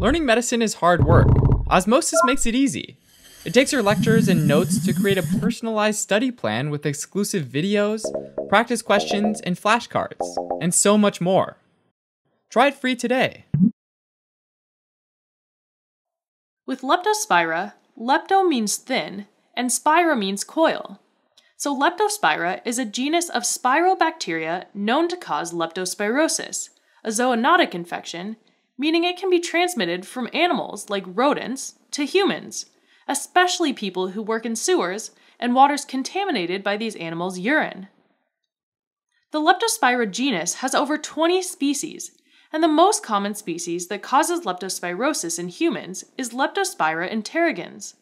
Learning medicine is hard work. Osmosis makes it easy. It takes your lectures and notes to create a personalized study plan with exclusive videos, practice questions, and flashcards, and so much more. Try it free today. With Leptospira, lepto means thin, and spira means coil. So Leptospira is a genus of spirobacteria known to cause leptospirosis, a zoonotic infection, meaning it can be transmitted from animals like rodents to humans, especially people who work in sewers and waters contaminated by these animals' urine. The Leptospira genus has over 20 species, and the most common species that causes leptospirosis in humans is Leptospira interrogans.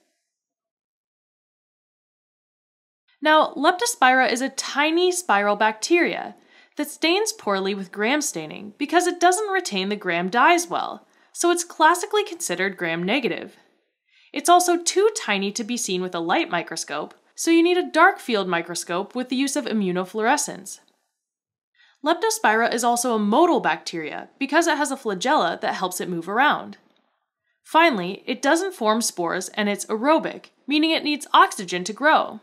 Now, Leptospira is a tiny spiral bacteria that stains poorly with gram staining because it doesn't retain the gram dyes well, so it's classically considered gram-negative. It's also too tiny to be seen with a light microscope, so you need a dark field microscope with the use of immunofluorescence. Leptospira is also a motile bacteria because it has a flagella that helps it move around. Finally, it doesn't form spores and it's aerobic, meaning it needs oxygen to grow.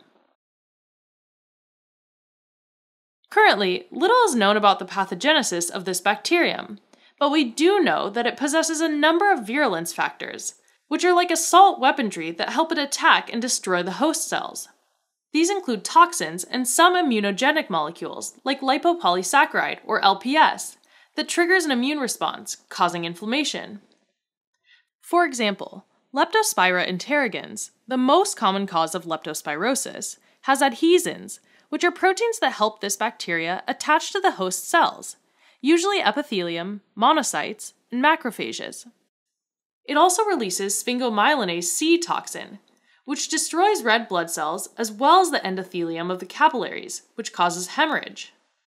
Currently, little is known about the pathogenesis of this bacterium, but we do know that it possesses a number of virulence factors, which are like assault weaponry that help it attack and destroy the host cells. These include toxins and some immunogenic molecules, like lipopolysaccharide, or LPS, that triggers an immune response, causing inflammation. For example, Leptospira interrogans, the most common cause of leptospirosis, has adhesins, which are proteins that help this bacteria attach to the host cells, usually epithelium, monocytes, and macrophages. It also releases sphingomyelinase C toxin, which destroys red blood cells as well as the endothelium of the capillaries, which causes hemorrhage.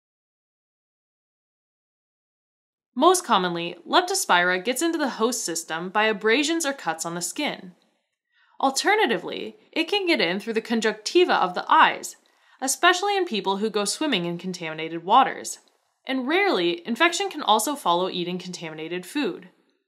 Most commonly, Leptospira gets into the host system by abrasions or cuts on the skin. Alternatively, it can get in through the conjunctiva of the eyes, especially in people who go swimming in contaminated waters. And rarely, infection can also follow eating contaminated food.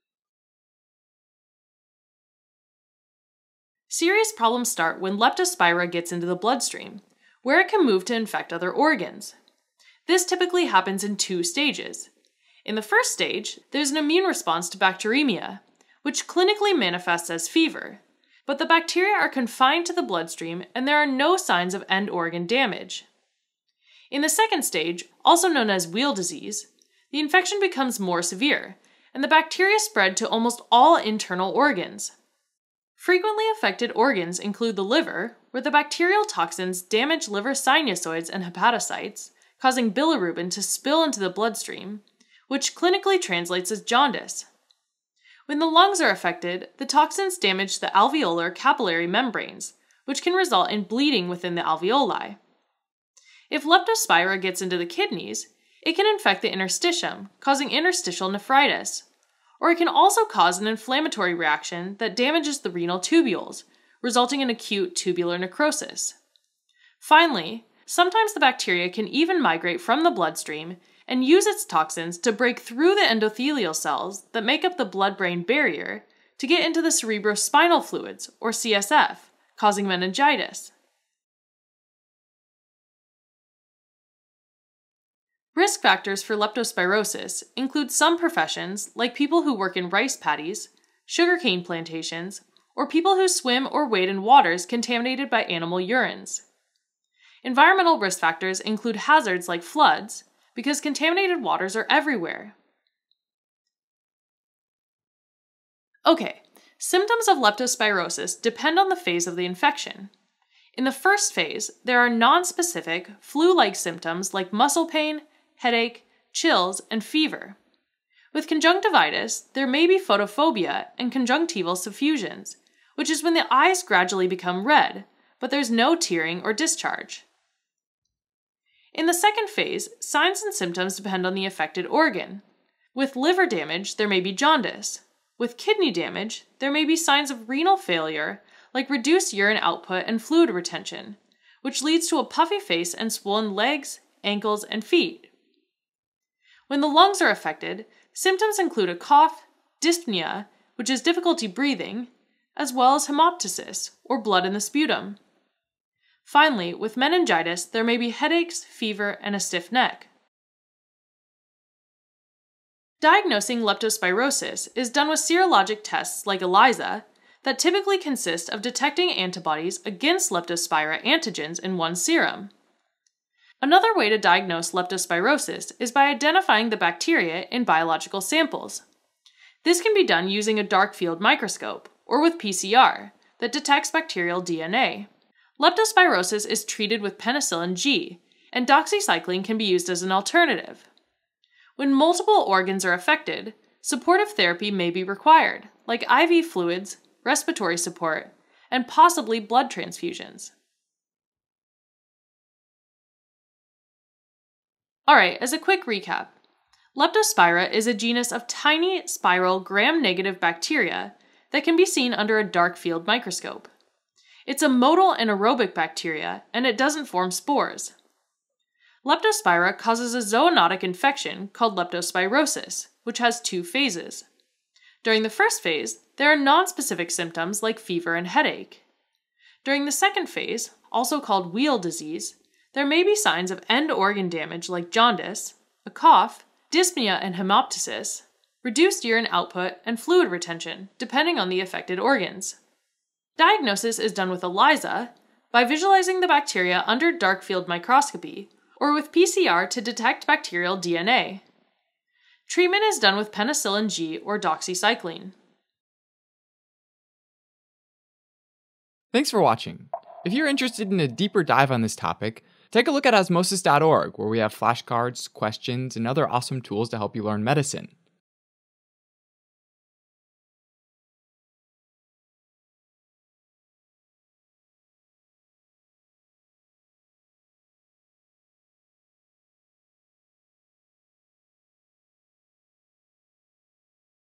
Serious problems start when Leptospira gets into the bloodstream, where it can move to infect other organs. This typically happens in 2 stages. In the first stage, there's an immune response to bacteremia, which clinically manifests as fever, but the bacteria are confined to the bloodstream and there are no signs of end organ damage. In the second stage, also known as wheal disease, the infection becomes more severe, and the bacteria spread to almost all internal organs. Frequently affected organs include the liver, where the bacterial toxins damage liver sinusoids and hepatocytes, causing bilirubin to spill into the bloodstream, which clinically translates as jaundice. When the lungs are affected, the toxins damage the alveolar capillary membranes, which can result in bleeding within the alveoli. If Leptospira gets into the kidneys, it can infect the interstitium, causing interstitial nephritis, or it can also cause an inflammatory reaction that damages the renal tubules, resulting in acute tubular necrosis. Finally, sometimes the bacteria can even migrate from the bloodstream and use its toxins to break through the endothelial cells that make up the blood-brain barrier to get into the cerebrospinal fluids, or CSF, causing meningitis. Risk factors for leptospirosis include some professions, like people who work in rice paddies, sugarcane plantations, or people who swim or wade in waters contaminated by animal urines. Environmental risk factors include hazards like floods, because contaminated waters are everywhere. Okay, symptoms of leptospirosis depend on the phase of the infection. In the first phase, there are non-specific, flu-like symptoms like muscle pain, headache, chills, and fever. With conjunctivitis, there may be photophobia and conjunctival suffusions, which is when the eyes gradually become red, but there's no tearing or discharge. In the second phase, signs and symptoms depend on the affected organ. With liver damage, there may be jaundice. With kidney damage, there may be signs of renal failure, like reduced urine output and fluid retention, which leads to a puffy face and swollen legs, ankles, and feet. When the lungs are affected, symptoms include a cough, dyspnea, which is difficulty breathing, as well as hemoptysis, or blood in the sputum. Finally, with meningitis, there may be headaches, fever, and a stiff neck. Diagnosing leptospirosis is done with serologic tests like ELISA that typically consist of detecting antibodies against Leptospira antigens in one's serum. Another way to diagnose leptospirosis is by identifying the bacteria in biological samples. This can be done using a dark field microscope, or with PCR, that detects bacterial DNA. Leptospirosis is treated with penicillin G, and doxycycline can be used as an alternative. When multiple organs are affected, supportive therapy may be required, like IV fluids, respiratory support, and possibly blood transfusions. Alright, as a quick recap, Leptospira is a genus of tiny, spiral, gram-negative bacteria that can be seen under a dark field microscope. It's a motile and aerobic bacteria, and it doesn't form spores. Leptospira causes a zoonotic infection called leptospirosis, which has 2 phases. During the first phase, there are nonspecific symptoms like fever and headache. During the second phase, also called wheal disease, there may be signs of end organ damage like jaundice, a cough, dyspnea and hemoptysis, reduced urine output, and fluid retention, depending on the affected organs. Diagnosis is done with ELISA by visualizing the bacteria under dark field microscopy, or with PCR to detect bacterial DNA. Treatment is done with penicillin G or doxycycline. Thanks for watching. If you're interested in a deeper dive on this topic, take a look at osmosis.org, where we have flashcards, questions, and other awesome tools to help you learn medicine.